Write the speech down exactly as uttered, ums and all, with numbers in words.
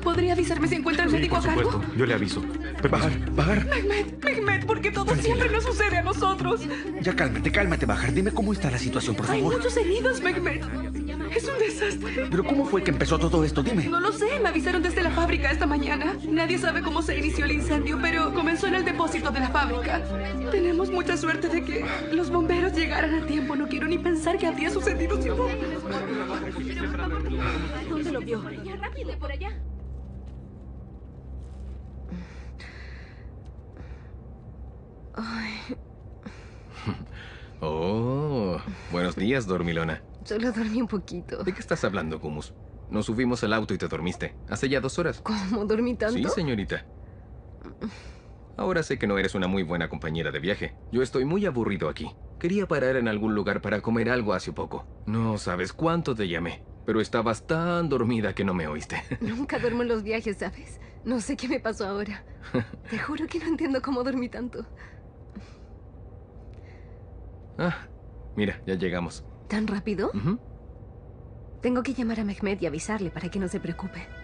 ¿Podría avisarme si encuentra el Sí, médico por a cargo? supuesto. Yo le aviso. Permiso. Bajar, Bajar. Mehmet, Mehmet, ¿por qué todo Tranquila. siempre nos sucede a nosotros? Ya cálmate, cálmate, Bajar. Dime cómo está la situación, por Hay favor. muchos heridos, Mehmet. Es un desastre. Pero ¿cómo fue que empezó todo esto? Dime. No lo sé, me avisaron desde la fábrica esta mañana. Nadie sabe cómo se inició el incendio, pero comenzó en el depósito de la fábrica. Tenemos mucha suerte de que los bomberos llegaran a tiempo. No quiero ni pensar qué habría sucedido si no... ¿Dónde lo vio? Por allá, rápido, por allá. Ay, Oh, buenos días, dormilona. solo dormí un poquito. ¿De qué estás hablando, Gumus? Nos subimos al auto y te dormiste. Hace ya dos horas. ¿Cómo dormí tanto? Sí, señorita. Ahora sé que no eres una muy buena compañera de viaje. Yo estoy muy aburrido aquí. Quería parar en algún lugar para comer algo hace poco. No sabes cuánto te llamé, pero estabas tan dormida que no me oíste. Nunca duermo en los viajes, ¿sabes? No sé qué me pasó ahora. Te juro que no entiendo cómo dormí tanto. Ah, mira, ya llegamos. ¿Tan rápido? Ujú. Tengo que llamar a Mehmet y avisarle para que no se preocupe.